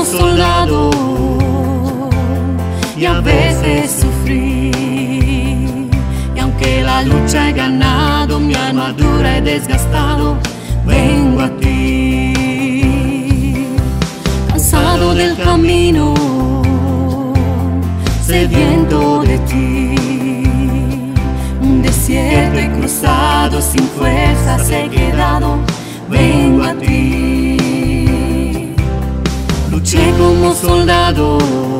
como soldado y a veces sufrí. Y aunque la lucha he ganado, mi armadura he desgastado, vengo a ti. Cansado del camino, sediento de ti. Un desierto he cruzado, sin fuerzas he quedado, vengo a ti. Luché como soldado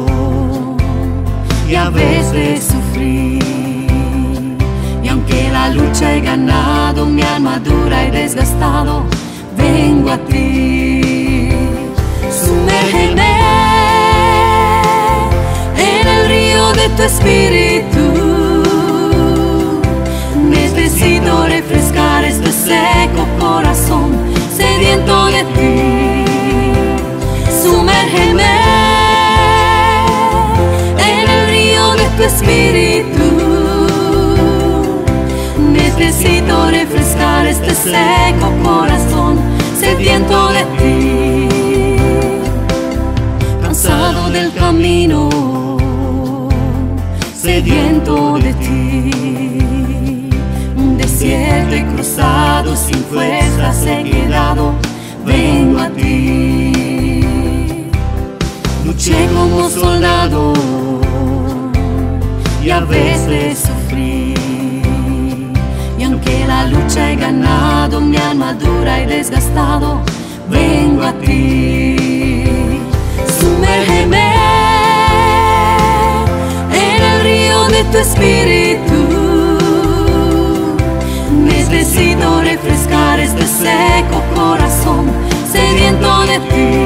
y a veces sufrí. Y aunque la lucha he ganado, mi armadura he desgastado, vengo a ti. Sumérgeme en el río de tu espíritu. Necesito refrescar este seco corazón sediento de ti. Sumérgeme en el río de tu espíritu. Necesito refrescar este seco corazón sediento de ti. Cansado del camino, sediento de ti. Un desierto he cruzado, sin fuerzas he quedado, vengo a ti. Luché como soldado y a veces sufrí. Y aunque la lucha he ganado, mi armadura he desgastado, vengo a ti. Sumérgeme en el río de tu espíritu. Necesito refrescar este seco corazón sediento de ti.